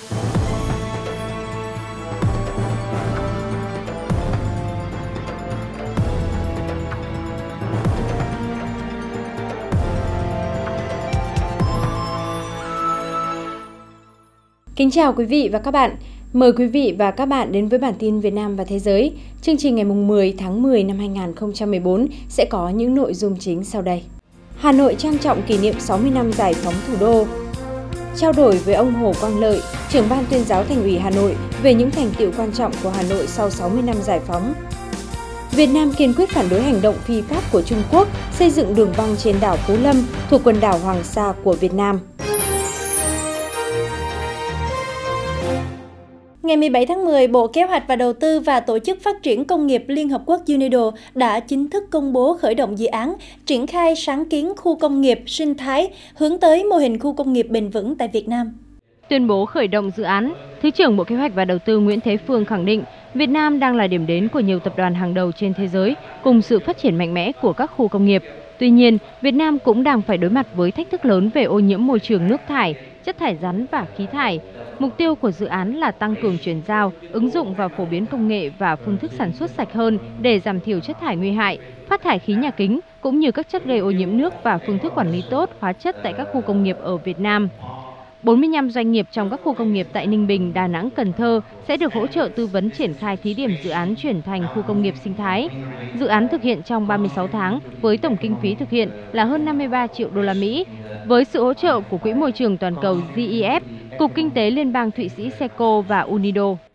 Kính chào quý vị và các bạn. Mời quý vị và các bạn đến với bản tin Việt Nam và Thế giới. Chương trình ngày 10 tháng 10 năm 2014 sẽ có những nội dung chính sau đây. Hà Nội trang trọng kỷ niệm 60 năm giải phóng thủ đô. Trao đổi với ông Hồ Quang Lợi, trưởng ban tuyên giáo Thành ủy Hà Nội về những thành tựu quan trọng của Hà Nội sau 60 năm giải phóng. Việt Nam kiên quyết phản đối hành động phi pháp của Trung Quốc xây dựng đường băng trên đảo Phú Lâm thuộc quần đảo Hoàng Sa của Việt Nam. Ngày 17 tháng 10, Bộ Kế hoạch và Đầu tư và Tổ chức Phát triển Công nghiệp Liên Hợp Quốc UNIDO đã chính thức công bố khởi động dự án triển khai sáng kiến khu công nghiệp sinh thái hướng tới mô hình khu công nghiệp bền vững tại Việt Nam. Tuyên bố khởi động dự án, Thứ trưởng Bộ Kế hoạch và Đầu tư Nguyễn Thế Phương khẳng định Việt Nam đang là điểm đến của nhiều tập đoàn hàng đầu trên thế giới cùng sự phát triển mạnh mẽ của các khu công nghiệp. Tuy nhiên, Việt Nam cũng đang phải đối mặt với thách thức lớn về ô nhiễm môi trường nước thải, chất thải rắn và khí thải. Mục tiêu của dự án là tăng cường chuyển giao, ứng dụng và phổ biến công nghệ và phương thức sản xuất sạch hơn để giảm thiểu chất thải nguy hại, phát thải khí nhà kính cũng như các chất gây ô nhiễm nước và phương thức quản lý tốt hóa chất tại các khu công nghiệp ở Việt Nam. 45 doanh nghiệp trong các khu công nghiệp tại Ninh Bình, Đà Nẵng, Cần Thơ sẽ được hỗ trợ tư vấn triển khai thí điểm dự án chuyển thành khu công nghiệp sinh thái. Dự án thực hiện trong 36 tháng với tổng kinh phí thực hiện là hơn 53 triệu đô la Mỹ. Với sự hỗ trợ của Quỹ Môi trường Toàn cầu GEF, Cục Kinh tế Liên bang Thụy Sĩ SECO và UNIDO.